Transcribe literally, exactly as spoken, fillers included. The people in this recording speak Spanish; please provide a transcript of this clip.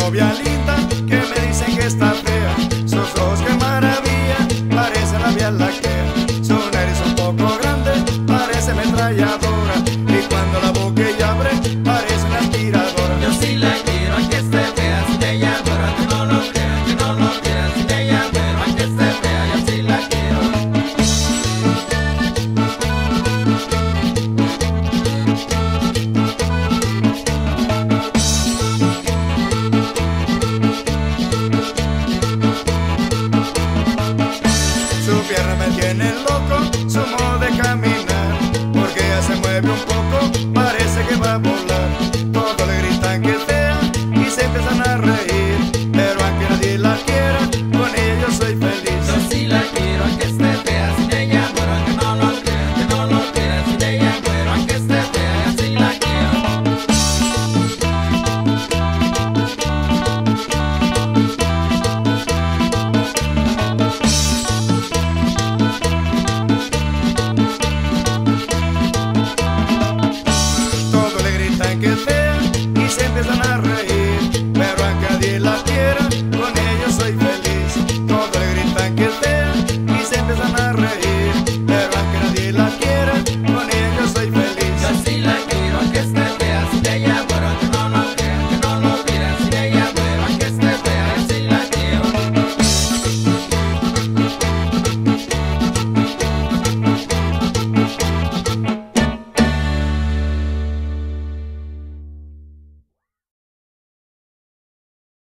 novia linda que me dicen que está fea. Sus ojos qué maravilla, parece la Vía Láctea. Su nariz un poco grande, parece ametralladora. Y cuando la boca ella abre, parece una aspiradora. Yo sí la quiero, aunque esté fea, si ella adora, que no lo creas, que no lo creas, si ella adora, aunque esté fea, yo sí la quiero. Su pierna me tiene loco, su modo de caminar, porque ella se mueve un poco, parece que va a volar. Todos le gritan que fea y se empiezan a reír.